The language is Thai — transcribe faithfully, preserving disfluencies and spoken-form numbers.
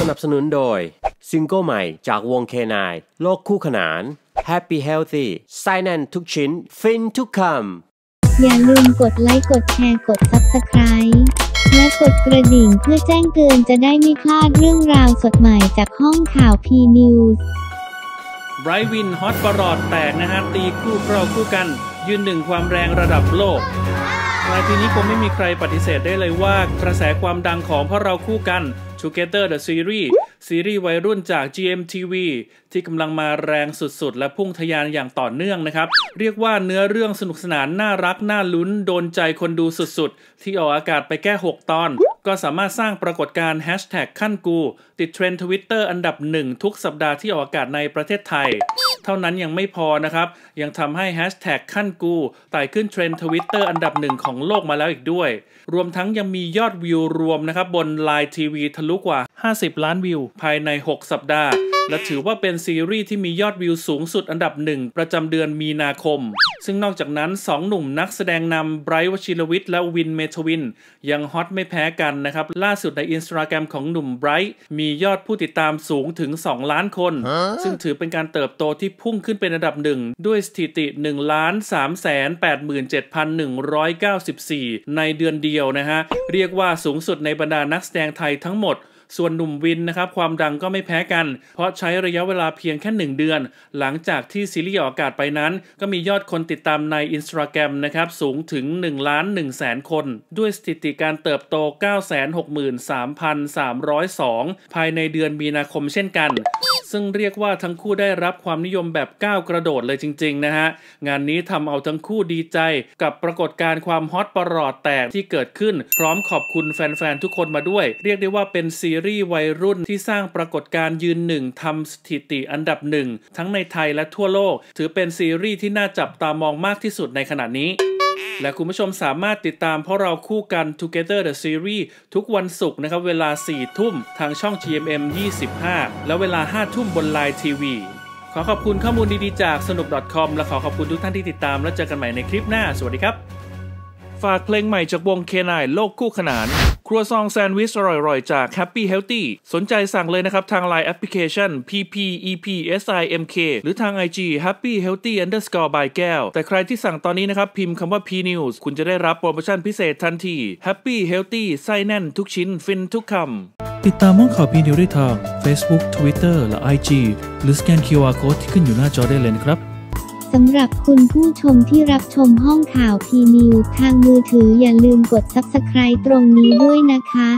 นับสนุนโดยซิงเกิลใหม่จากวง เค ไนน์ โลกคู่ขนาน Happy Healthy ไส้แน่นทุกชิ้นฟินทุกคำอย่าลืมกดไลค์กดแชร์กด ซับสไครบ์ และกดกระดิ่งเพื่อแจ้งเตือนจะได้ไม่พลาดเรื่องราวสดใหม่จากห้องข่าว พี นิวส์ไบรท์วินฮอตประหลอดแตกนะฮะตีคู่เราคู่กันยืนหนึ่งความแรงระดับโลกรายปีนี้คงไม่มีใครปฏิเสธได้เลยว่ากระแสความดังของพวกเราคู่กัน Together the Series ซีรีส์วัยรุ่นจาก จี เอ็ม ที วี ที่กำลังมาแรงสุดๆและพุ่งทะยานอย่างต่อเนื่องนะครับเรียกว่าเนื้อเรื่องสนุกสนานน่ารักน่าลุ้นโดนใจคนดูสุดๆที่ออกอากาศไปแค่หกตอนก็สามารถสร้างปรากฏการณ์แฮชแท็กขั้นกูติดเทรนด์ Twitter อันดับหนึ่งทุกสัปดาห์ที่ออกอากาศในประเทศไทยเท่านั้นยังไม่พอนะครับยังทำให้แฮชแท็กขั้นกูไต่ขึ้นเทรนด์ Twitter อันดับหนึ่งของโลกมาแล้วอีกด้วยรวมทั้งยังมียอดวิวรวมนะครับบน ไลน์ ที วี ทะลุกว่าห้าสิบล้านวิวภายในหกสัปดาห์และถือว่าเป็นซีรีส์ที่มียอดวิวสูงสุดอันดับหนึ่งประจำเดือนมีนาคมซึ่งนอกจากนั้นสองหนุ่มนักแสดงนำไบรท์ วชิรวิทย์และวิน เมทวินยังฮอตไม่แพ้กันนะครับล่าสุดใน Instagram ของหนุ่มไบรท์มียอดผู้ติดตามสูงถึงสองล้านคนซึ่งถือเป็นการเติบโตที่พุ่งขึ้นเป็นอันดับหนึ่งด้วยสถิติ หนึ่งล้านสามแสนแปดหมื่นเจ็ดพันหนึ่งร้อยเก้าสิบสี่ ในเดือนเดียวนะฮะเรียกว่าสูงสุดในบรรดานักแสดงไทยทั้งหมดส่วนหนุ่มวินนะครับความดังก็ไม่แพ้กันเพราะใช้ระยะเวลาเพียงแค่หนึ่งเดือนหลังจากที่ซีรีส์ออกอากาศไปนั้นก็มียอดคนติดตามใน Instagram นะครับสูงถึง หนึ่งล้านหนึ่งแสนคนด้วยสถิติการเติบโต เก้าแสนหกหมื่นสามพันสามร้อยสอง ภายในเดือนมีนาคมเช่นกันซึ่งเรียกว่าทั้งคู่ได้รับความนิยมแบบก้าวกระโดดเลยจริงๆนะฮะงานนี้ทำเอาทั้งคู่ดีใจกับปรากฏการณ์ความฮอตประหลอดแตกที่เกิดขึ้นพร้อมขอบคุณแฟนๆทุกคนมาด้วยเรียกได้ว่าเป็นซีรีส์วัยรุ่นที่สร้างปรากฏการณ์ยืนหนึ่งทำสถิติอันดับหนึ่งทั้งในไทยและทั่วโลกถือเป็นซีรีส์ที่น่าจับตามองมากที่สุดในขณะนี้และคุณผู้ชมสามารถติดตามพวกเราคู่กัน Together the Series ทุกวันศุกร์นะครับเวลาสี่ทุ่มทางช่อง จี เอ็ม เอ็ม ยี่สิบห้าและเวลาห้าทุ่มบน ไลน์ ที วี ขอขอบคุณข้อมูลดีๆจากสนุก .com และขอขอบคุณทุกท่านที่ติดตามและเจอกันใหม่ในคลิปหน้าสวัสดีครับฝากเพลงใหม่จากวง เค ไนน์ โลกคู่ขนานครัวซองแซนด์วิชอร่อยๆจาก Happy Healthy สนใจสั่งเลยนะครับทาง ไลน์ แอปพลิเคชัน พี พี อี พี เอส ไอ เอ็ม เค หรือทาง ไอ จี Happy Healthy underscore by แก้วแต่ใครที่สั่งตอนนี้นะครับพิมพ์คำว่า พี นิวส์ คุณจะได้รับโปรโมชั่นพิเศษทันที Happy Healthy ไส้แน่นทุกชิ้นฟินทุกคำติดตามห้องข่าว พี นิวส์ ได้ทาง Facebook Twitter และ ไอ จี หรือสแกน คิว อาร์ Code ที่ขึ้นอยู่หน้าจอได้เลยนะครับสำหรับคุณผู้ชมที่รับชมห้องข่าว พี นิวส์ ทางมือถืออย่าลืมกด ซับสไครบ์ ตรงนี้ด้วยนะคะ